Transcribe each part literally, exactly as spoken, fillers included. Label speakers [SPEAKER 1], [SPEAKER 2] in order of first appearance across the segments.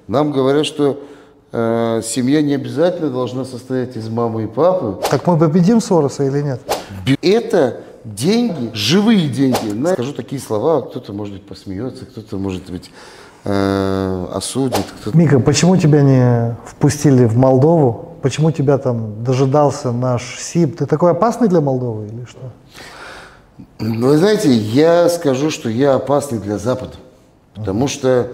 [SPEAKER 1] Нам говорят, что э, семья не обязательно должна состоять из мамы и папы.
[SPEAKER 2] Так мы победим Сороса или нет?
[SPEAKER 1] Это деньги, живые деньги. Скажу такие слова, кто-то, может быть, посмеется, кто-то, может быть, э, осудит.
[SPEAKER 2] Мика, почему тебя не впустили в Молдову? Почему тебя там дожидался наш СИП? Ты такой опасный для Молдовы или что?
[SPEAKER 1] Вы знаете, я скажу, что я опасный для Запада. Потому что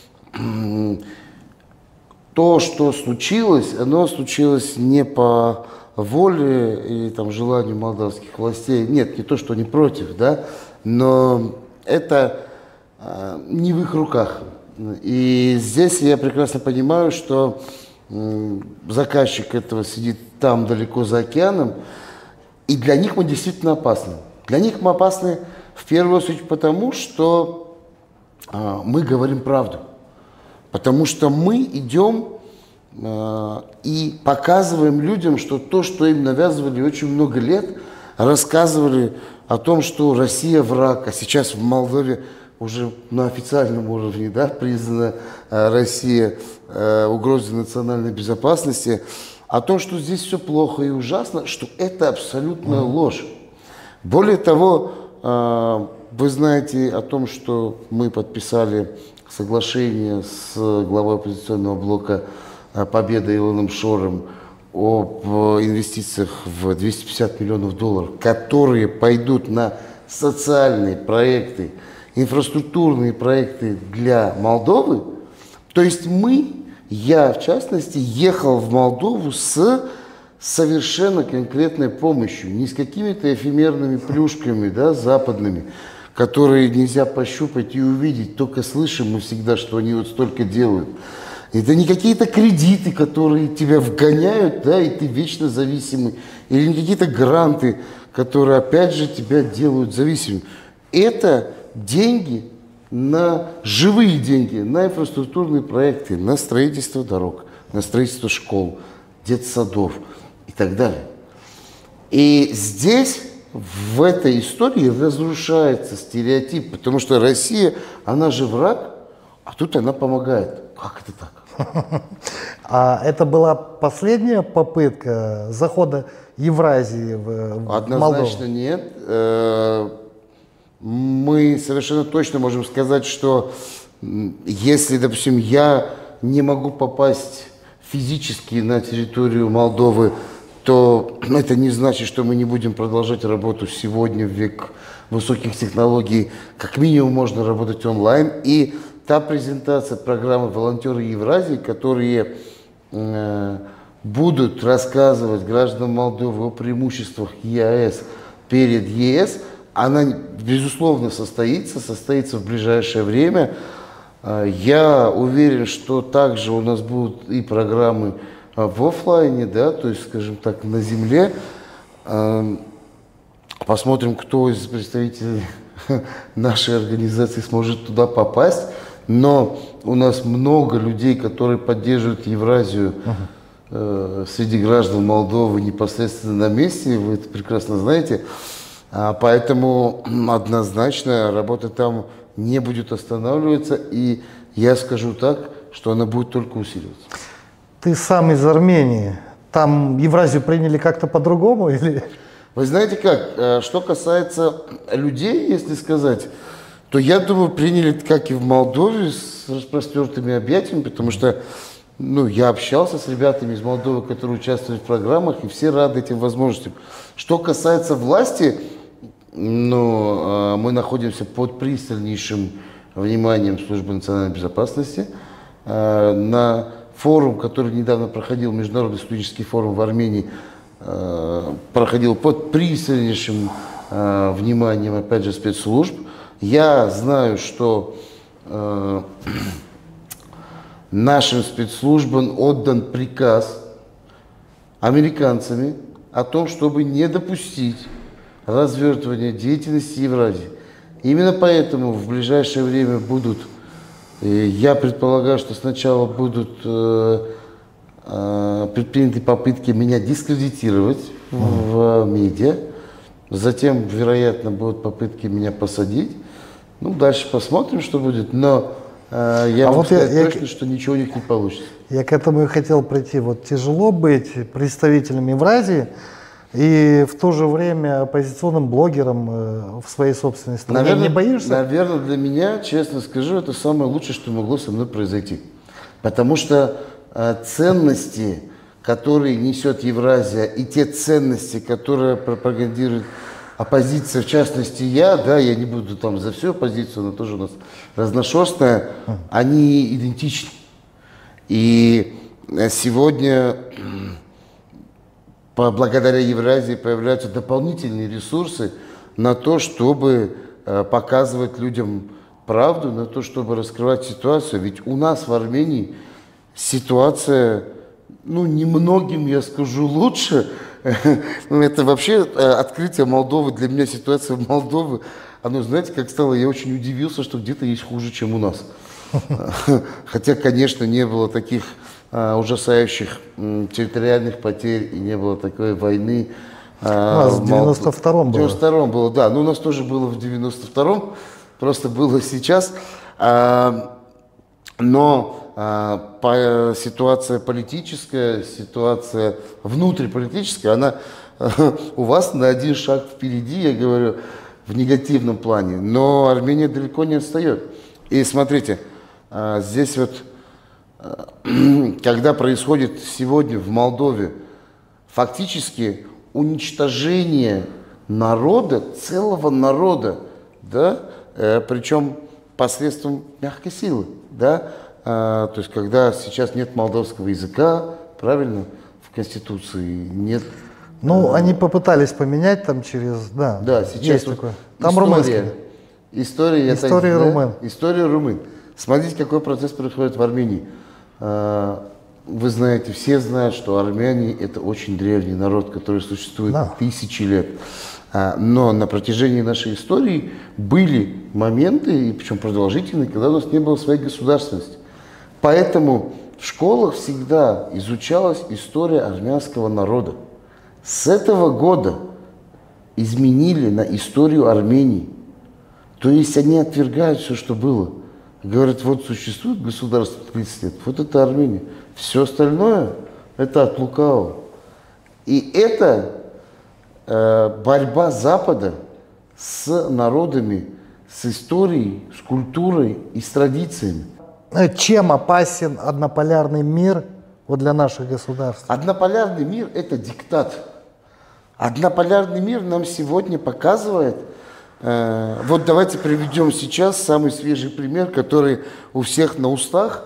[SPEAKER 1] то, что случилось, оно случилось не по воле или там, желанию молдавских властей. Нет, не то, что они против, да, но это э, не в их руках. И здесь я прекрасно понимаю, что э, заказчик этого сидит там, далеко за океаном, и для них мы действительно опасны. Для них мы опасны в первую очередь потому, что э, мы говорим правду. Потому что мы идем э, и показываем людям, что то, что им навязывали очень много лет, рассказывали о том, что Россия враг, а сейчас в Молдове уже на официальном уровне, да, признана э, Россия э, угрозой национальной безопасности, о том, что здесь все плохо и ужасно, что это абсолютная ложь. Более того, э, вы знаете о том, что мы подписали соглашение с главой оппозиционного блока «Победа» Илоном Шором об инвестициях в двести пятьдесят миллионов долларов, которые пойдут на социальные проекты, инфраструктурные проекты для Молдовы. То есть мы, я в частности, ехал в Молдову с совершенно конкретной помощью, не с какими-то эфемерными плюшками, да, западными, которые нельзя пощупать и увидеть, только слышим мы всегда, что они вот столько делают. Это не какие-то кредиты, которые тебя вгоняют, да, и ты вечно зависимый, или не какие-то гранты, которые опять же тебя делают зависимым. Это деньги, на живые деньги, на инфраструктурные проекты, на строительство дорог, на строительство школ, детсадов и так далее. И здесь, в этой истории, разрушается стереотип, потому что Россия, она же враг, а тут она помогает. Как это так?
[SPEAKER 2] А это была последняя попытка захода Евразии в Молдову?
[SPEAKER 1] Однозначно нет. Мы совершенно точно можем сказать, что если, допустим, я не могу попасть физически на территорию Молдовы, то это не значит, что мы не будем продолжать работу сегодня в век высоких технологий. Как минимум можно работать онлайн. И та презентация программы «Волонтеры Евразии», которые э, будут рассказывать гражданам Молдовы о преимуществах ЕАЭС перед ЕС, она, безусловно, состоится, состоится в ближайшее время. Я уверен, что также у нас будут и программы в офлайне, да, то есть, скажем так, на земле. Посмотрим, кто из представителей нашей организации сможет туда попасть. Но у нас много людей, которые поддерживают Евразию uh-huh. среди граждан Молдовы непосредственно на месте, вы это прекрасно знаете. Поэтому однозначно работа там не будет останавливаться, и я скажу так, что она будет только усиливаться.
[SPEAKER 2] Ты сам из Армении. Там Евразию приняли как-то по-другому? Или?
[SPEAKER 1] Вы знаете как, что касается людей, если сказать, то я думаю, приняли, как и в Молдове, с распростертыми объятиями, потому что ну, я общался с ребятами из Молдовы, которые участвуют в программах, и все рады этим возможностям. Что касается власти, ну, мы находимся под пристальнейшим вниманием Службы национальной безопасности. На форум, который недавно проходил, Международный студенческий форум в Армении, проходил под пристальнейшим вниманием, опять же, спецслужб. Я знаю, что нашим спецслужбам отдан приказ американцами о том, чтобы не допустить развертывания деятельности Евразии. Именно поэтому в ближайшее время будут, я предполагаю, что сначала будут э, э, предприняты попытки меня дискредитировать mm. в медиа, затем, вероятно, будут попытки меня посадить. Ну, дальше посмотрим, что будет. Но я
[SPEAKER 2] а
[SPEAKER 1] могу
[SPEAKER 2] вот
[SPEAKER 1] сказать
[SPEAKER 2] я,
[SPEAKER 1] точно,
[SPEAKER 2] я,
[SPEAKER 1] что ничего у них не получится.
[SPEAKER 2] Я к этому и хотел прийти. Вот тяжело быть представителем Евразии и в то же время оппозиционным блогером в своей собственной стране.
[SPEAKER 1] Наверное,
[SPEAKER 2] не боишься?
[SPEAKER 1] Наверное, для меня, честно скажу, это самое лучшее, что могло со мной произойти. Потому что э, ценности, которые несет Евразия, и те ценности, которые пропагандирует оппозиция, в частности я, да, я не буду там за всю оппозицию, она тоже у нас разношерстная, они идентичны. И сегодня благодаря Евразии появляются дополнительные ресурсы на то, чтобы показывать людям правду, на то, чтобы раскрывать ситуацию. Ведь у нас в Армении ситуация, ну, немногим, я скажу, лучше. Это вообще открытие Молдовы, для меня ситуация в Молдове, оно, знаете, как стало, я очень удивился, что где-то есть хуже, чем у нас. Хотя, конечно, не было таких а, ужасающих м, территориальных потерь и не было такой войны.
[SPEAKER 2] А, у нас в девяносто втором было.
[SPEAKER 1] В девяносто втором было, да. Ну, у нас тоже было в девяносто втором, просто было сейчас. А, но а, по, ситуация политическая, ситуация внутриполитическая, она а, у вас на один шаг впереди, я говорю, в негативном плане. Но Армения далеко не отстает. И смотрите, здесь вот, когда происходит сегодня в Молдове фактически уничтожение народа, целого народа, да, причем посредством мягкой силы, да, то есть когда сейчас нет молдавского языка, правильно, в Конституции нет.
[SPEAKER 2] Ну, они попытались поменять там через, да,
[SPEAKER 1] да, сейчас
[SPEAKER 2] есть
[SPEAKER 1] вот
[SPEAKER 2] такое. Там
[SPEAKER 1] история,
[SPEAKER 2] румынский.
[SPEAKER 1] История,
[SPEAKER 2] история
[SPEAKER 1] это,
[SPEAKER 2] румын.
[SPEAKER 1] Да, история румын. Смотрите, какой процесс происходит в Армении. Вы знаете, все знают, что армяне – это очень древний народ, который существует да. тысячи лет. Но на протяжении нашей истории были моменты, и причем продолжительные, когда у нас не было своей государственности. Поэтому в школах всегда изучалась история армянского народа. С этого года изменили на историю Армении. То есть они отвергают все, что было. Говорят, вот существует государство тридцать лет, вот это Армения. Все остальное – это от лукавого. И это э, борьба Запада с народами, с историей, с культурой и с традициями.
[SPEAKER 2] Чем опасен однополярный мир вот для наших государств?
[SPEAKER 1] Однополярный мир – это диктат. Однополярный мир нам сегодня показывает. Вот давайте приведем сейчас самый свежий пример, который у всех на устах.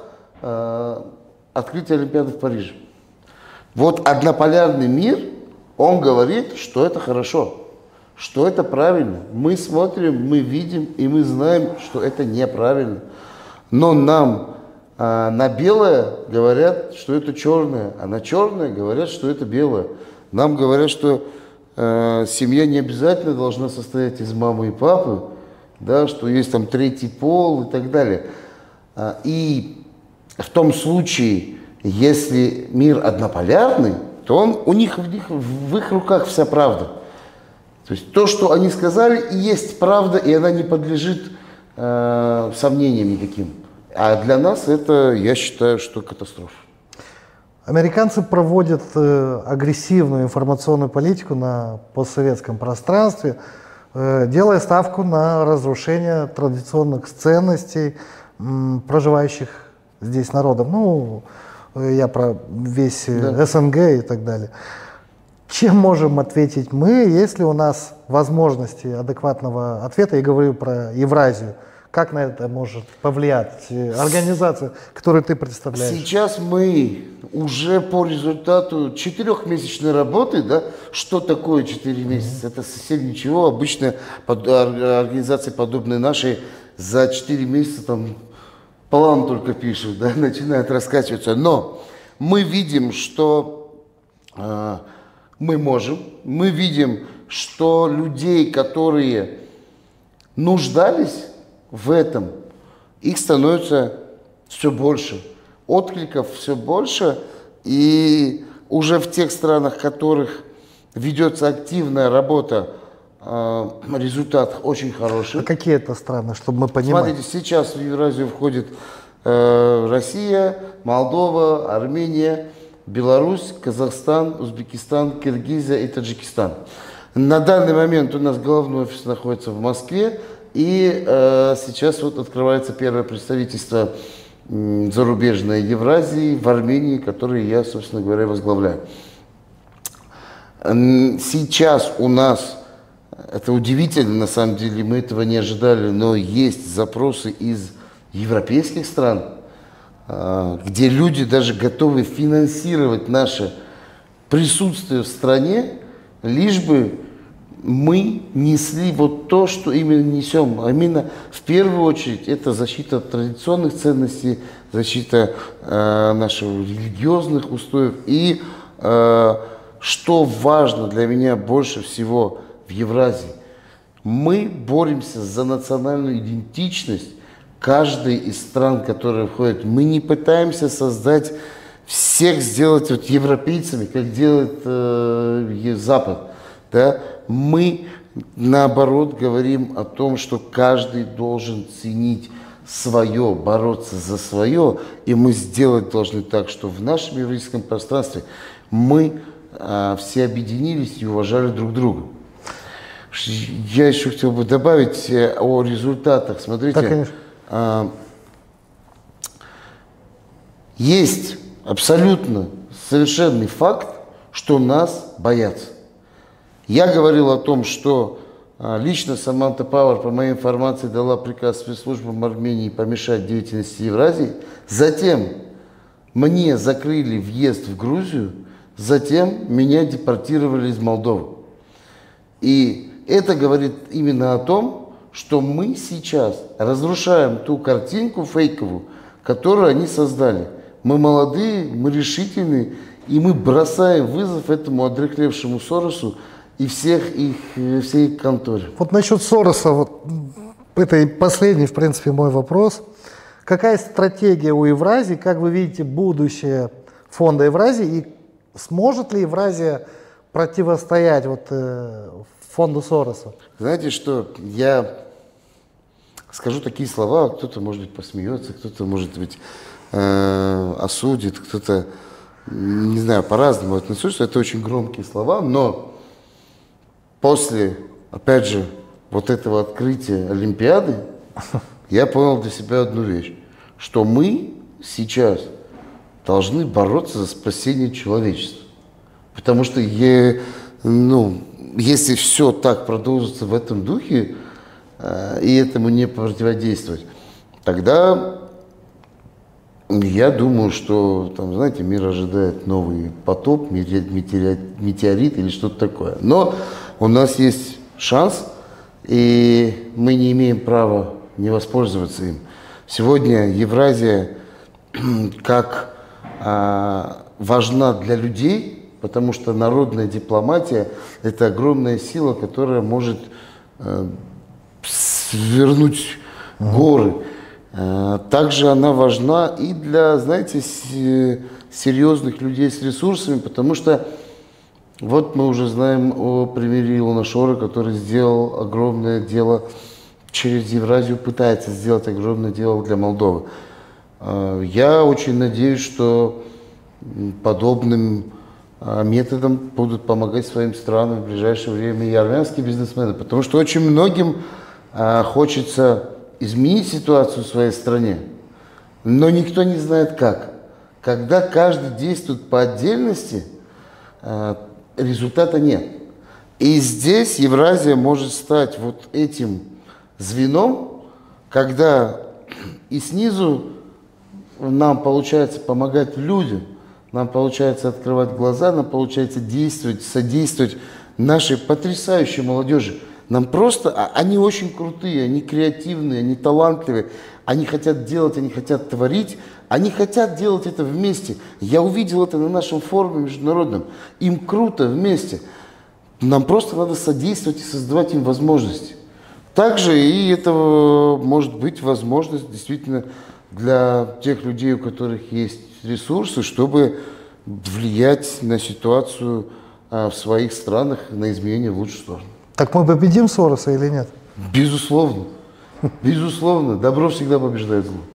[SPEAKER 1] Открытие Олимпиады в Париже. Вот однополярный мир, он говорит, что это хорошо, что это правильно. Мы смотрим, мы видим и мы знаем, что это неправильно. Но нам на белое говорят, что это черное, а на черное говорят, что это белое. Нам говорят, что семья не обязательно должна состоять из мамы и папы, да, что есть там третий пол и так далее. И в том случае, если мир однополярный, то он, у них, в, них в их руках вся правда. То есть то, что они сказали, и есть правда, и она не подлежит э, сомнениям никаким. А для нас это, я считаю, что катастрофа.
[SPEAKER 2] Американцы проводят э, агрессивную информационную политику на постсоветском пространстве, э, делая ставку на разрушение традиционных ценностей м, проживающих здесь народов. Ну, я про весь да. СНГ и так далее. Чем можем ответить мы, если у нас возможности адекватного ответа, я говорю про Евразию, как на это может повлиять организация, которую ты представляешь?
[SPEAKER 1] Сейчас мы уже по результату четырехмесячной работы, да, что такое четыре месяца? Mm-hmm. Это совсем ничего. Обычно под, организации, подобные нашей, за четыре месяца там план только пишут, да, начинают раскачиваться. Но мы видим, что э, мы можем, мы видим, что людей, которые нуждались в этом, их становится все больше, откликов все больше, и уже в тех странах, в которых ведется активная работа э, результатах очень хороших.
[SPEAKER 2] А какие это страны, чтобы мы понимали?
[SPEAKER 1] Смотрите, сейчас в Евразию входит э, Россия, Молдова, Армения, Беларусь, Казахстан, Узбекистан, Киргизия и Таджикистан. На данный момент у нас головной офис находится в Москве, и э, сейчас вот открывается первое представительство э, зарубежной Евразии в Армении, которое я, собственно говоря, возглавляю. Сейчас у нас, это удивительно на самом деле, мы этого не ожидали, но есть запросы из европейских стран, э, где люди даже готовы финансировать наше присутствие в стране, лишь бы мы несли вот то, что именно несем. А именно, в первую очередь, это защита традиционных ценностей, защита э, наших религиозных устоев. И э, что важно для меня больше всего в Евразии, мы боремся за национальную идентичность каждой из стран, которые входят. Мы не пытаемся создать, всех сделать вот европейцами, как делает э, Запад. Да? Мы, наоборот, говорим о том, что каждый должен ценить свое, бороться за свое, и мы сделать должны так, что в нашем еврейском пространстве мы а, все объединились и уважали друг друга. Я еще хотел бы добавить о результатах. Смотрите,
[SPEAKER 2] да,
[SPEAKER 1] а, есть абсолютно совершенный факт, что нас боятся. Я говорил о том, что а, лично Саманта Пауэр, по моей информации, дала приказ спецслужбам Армении помешать деятельности Евразии. Затем мне закрыли въезд в Грузию, затем меня депортировали из Молдовы. И это говорит именно о том, что мы сейчас разрушаем ту картинку фейковую, которую они создали. Мы молодые, мы решительные, и мы бросаем вызов этому одряхлевшему Соросу и всех их, всей их конторе.
[SPEAKER 2] Вот насчет Сороса, вот, это и последний, в принципе, мой вопрос. Какая стратегия у Евразии, как вы видите будущее фонда Евразии, и сможет ли Евразия противостоять вот, э, фонду Сороса?
[SPEAKER 1] Знаете что, я скажу такие слова, кто-то, может быть, посмеется, кто-то, может быть, э, осудит, кто-то, не знаю, по-разному относится. Это очень громкие слова, но после, опять же, вот этого открытия Олимпиады, я понял для себя одну вещь, что мы сейчас должны бороться за спасение человечества. Потому что, е, ну, если все так продолжится в этом духе, э, и этому не противодействовать, тогда я думаю, что, там, знаете, мир ожидает новый потоп, метеорит или что-то такое. Но у нас есть шанс, и мы не имеем права не воспользоваться им. Сегодня Евразия как а, важна для людей, потому что народная дипломатия – это огромная сила, которая может а, свернуть горы. А, также она важна и для, знаете, серьезных людей с ресурсами, потому что вот мы уже знаем о примере Илона Шора, который сделал огромное дело через Евразию, пытается сделать огромное дело для Молдовы. Я очень надеюсь, что подобным методом будут помогать своим странам в ближайшее время и армянские бизнесмены, потому что очень многим хочется изменить ситуацию в своей стране, но никто не знает как. Когда каждый действует по отдельности, результата нет. И здесь Евразия может стать вот этим звеном, когда и снизу нам получается помогать людям, нам получается открывать глаза, нам получается действовать, содействовать нашей потрясающей молодежи. Нам просто, они очень крутые, они креативные, они талантливые, они хотят делать, они хотят творить, они хотят делать это вместе. Я увидел это на нашем форуме международном. Им круто вместе. Нам просто надо содействовать и создавать им возможности. Также и это может быть возможность действительно для тех людей, у которых есть ресурсы, чтобы влиять на ситуацию в своих странах, на изменения в лучшую сторону.
[SPEAKER 2] Так мы победим Сороса или нет?
[SPEAKER 1] Безусловно. Безусловно. Добро всегда побеждает зло.